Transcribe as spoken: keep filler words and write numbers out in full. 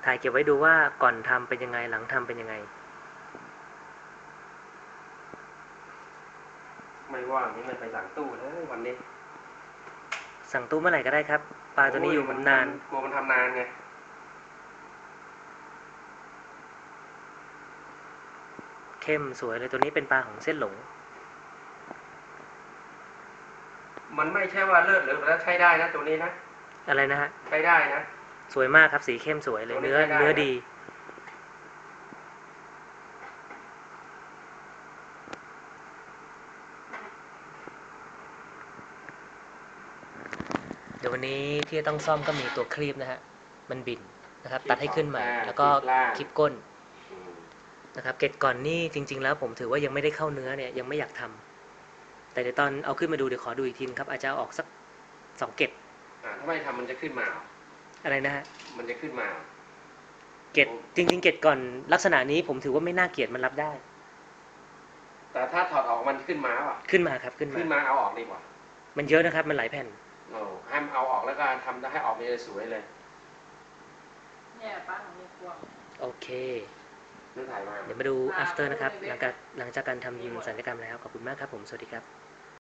ถ่ายเก็บไว้ดูว่าก่อนทำเป็นยังไงหลังทำเป็นยังไงไม่ว่างนี่มันไปสั่งตู้เลยวันนี้สั่งตู้เมื่อไหร่ก็ได้ครับปลาตัวนี้อยู่ผมนานกลัวมันทำนานไงเข้มสวยเลยตัวนี้เป็นปลาของเส้นหลงมันไม่ใช่ว่าเลิศหรือแล้วใช้ได้นะตัวนี้นะอะไรนะฮะใช้ได้นะสวยมากครับสีเข้มสวยเลยเนื้อเนื้อดีเดี๋ยววันนี้ที่จะต้องซ่อมก็มีตัวครีบนะฮะมันบินนะครับตัดให้ขึ้นใหม่แล้วก็คลิปก้นนะครับเกล็ดก่อนนี่จริงๆแล้วผมถือว่ายังไม่ได้เข้าเนื้อเนี่ยยังไม่อยากทำแต่เดี๋ยวตอนเอาขึ้นมาดูเดี๋ยวขอดูอีกทีครับอาจจะเอาออกสักสองเกล็ดอ่าถ้าไม่ทำมันจะขึ้นมาอะไรนะฮะมันจะขึ้นมาเกล็ดจริงๆเกล็ดก่อนลักษณะนี้ผมถือว่าไม่น่าเกลียดมันรับได้แต่ถ้าถอดออกมันขึ้นมาป่ะขึ้นมาครับขึ้นมาขึ้นมาเอาออกดีกว่ามันเยอะนะครับมันหลายแผ่นโอ้ให้เอาออกแล้วก็ทำให้ออกมาสวยเลยเนี่ยป้าของมีพวงโอเคเดี๋ยวถ่ายมาเดี๋ยวมาดู after นะครับหลังจากหลังจากการทำศัลยกรรมแล้วขอบคุณมากครับผมสวัสดีครับ